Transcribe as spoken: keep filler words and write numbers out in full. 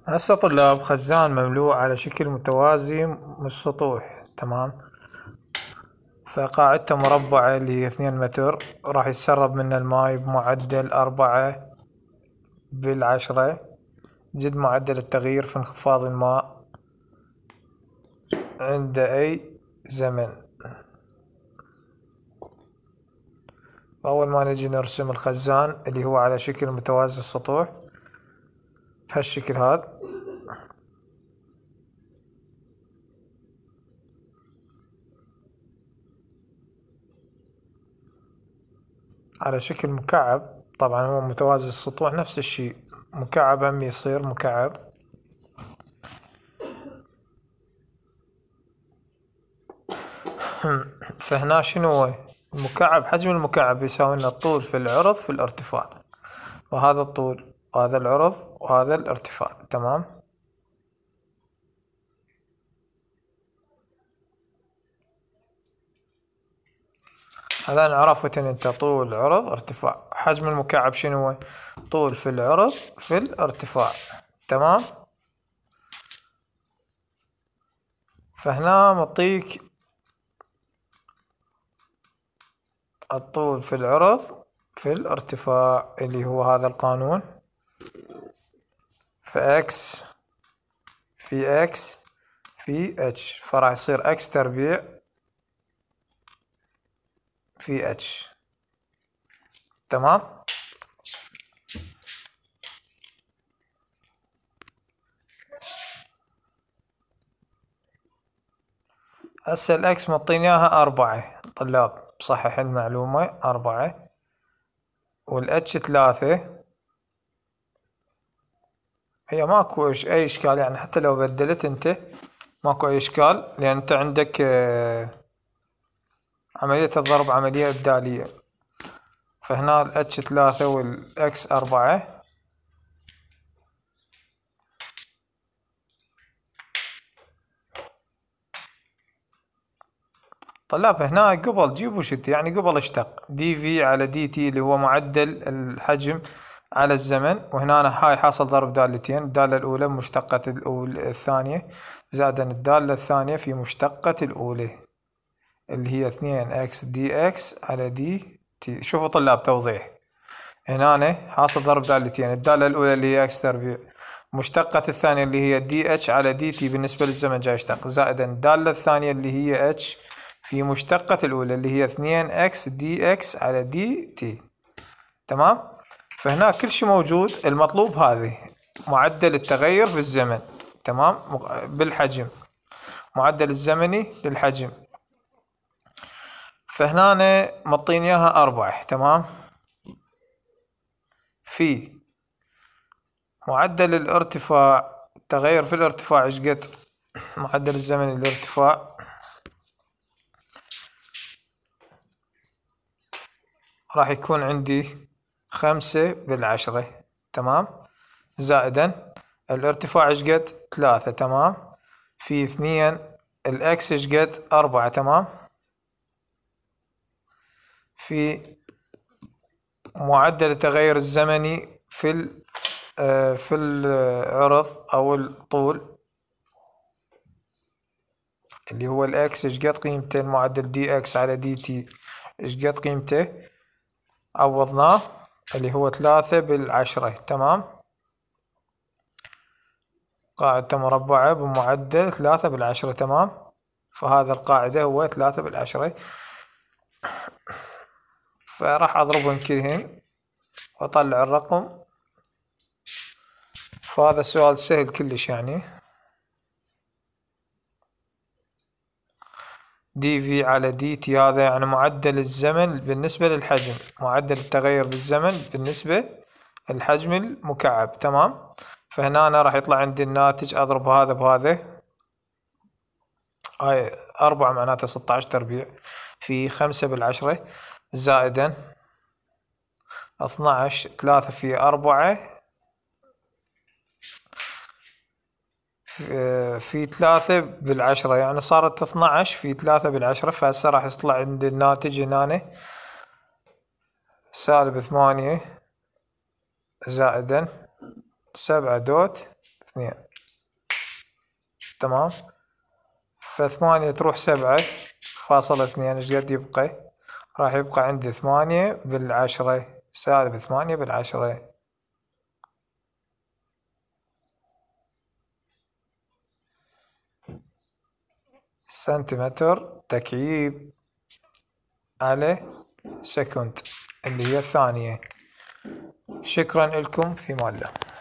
هسه طلاب خزان مملوء على شكل متوازي من السطوح. تمام. فقاعدته مربعة اللي هي اثنين متر، راح يتسرب منه الماي بمعدل أربعة بالعشرة، جد معدل التغيير في انخفاض الماء عند أي زمن. أول ما نجي نرسم الخزان اللي هو على شكل متوازي السطوح بهالشكل هذا، على شكل مكعب. طبعا هو متوازي السطوح نفس الشيء، مكعب هم يصير مكعب. فهنا شنو هو المكعب؟ حجم المكعب يساوي لنا الطول في العرض في الارتفاع، وهذا الطول وهذا العرض وهذا الارتفاع. تمام. هذا عرفت ان انت طول عرض ارتفاع. حجم المكعب شنو هو؟ طول في العرض في الارتفاع. تمام. فهنا مطيك الطول في العرض في الارتفاع اللي هو هذا القانون، في اكس في اكس في اتش، فراح يصير اكس تربيع في اتش. تمام. هسه الاكس مطين اياها اربعة طلاب، صحح المعلومة اربعة، والاتش ثلاثة. هي ماكو اي اشكال، يعني حتى لو بدلت انت ماكو اي اشكال، لان انت عندك عملية الضرب عملية ابدالية. فهنا الاتش ثلاثة والاكس اربعة. طلاب هنا قبل جيبوا شت، يعني قبل اشتق دي في على دي تي اللي هو معدل الحجم على الزمن، وهنا أنا هاي حاصل ضرب دالتين، الدالة الأولى بمشتقة الأولى الثانية زائدا الدالة الثانية في مشتقة الأولى اللي هي اثنين اكس دي اكس على دي تي. شوفوا طلاب توضيح، هنا أنا حاصل ضرب دالتين، الدالة الأولى اللي هي اكس تربيع، مشتقة الثانية اللي هي دي اتش على دي تي بالنسبة للزمن جاي اشتق، زائدا الدالة الثانية اللي هي اتش في مشتقة الأولى اللي هي اثنين اكس دي اكس على دي تي. تمام. فهنا كل شيء موجود، المطلوب هذه معدل التغير في الزمن. تمام. بالحجم، معدل الزمني للحجم. فهنا مطين اياها أربعة. تمام. في معدل الارتفاع، التغير في الارتفاع ايش قد؟ معدل الزمني للارتفاع راح يكون عندي خمسة بالعشرة. تمام. زائدا الارتفاع ايش قد؟ ثلاثة. تمام. في اثنين الاكس ايش قد؟ أربعة. تمام. في معدل التغير الزمني في في العرض او الطول اللي هو الاكس ايش قد قيمته؟ المعدل دي اكس على دي تي ايش قد قيمته؟ عوضناه اللي هو ثلاثة بالعشرة. تمام. قاعدة مربعة بمعدل ثلاثة بالعشرة. تمام. فهذا القاعدة هو ثلاثة بالعشرة. فراح اضربهم كلهن واطلع الرقم. فهذا السؤال سهل كلش، يعني دي في على دي تي هذا يعني معدل الزمن بالنسبة للحجم، معدل التغير بالزمن بالنسبة للحجم المكعب. تمام. فهنا أنا راح يطلع عندي الناتج، أضرب هذا بهذا، هاي أربعة معناتها ستة عشر تربيع في خمسة بالعشرة، زائدا اثنا عشر، ثلاثة في أربعة في ثلاثة بالعشرة، يعني صارت اثنا عشر في ثلاثة بالعشرة. فهسه راح يطلع عندي الناتج هنا سالب ثمانية زائدا سبعة دوت اثنين. تمام. فثمانية تروح سبعة فاصلة اثنين، ايش قد يبقى؟ راح يبقى عندي ثمانية بالعشرة، سالب ثمانية بالعشرة. سنتيمتر تكعيب على سكند اللي هي الثانية. شكرا لكم، في مال الله.